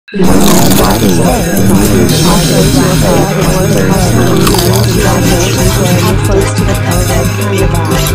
How close to the pelican are you by?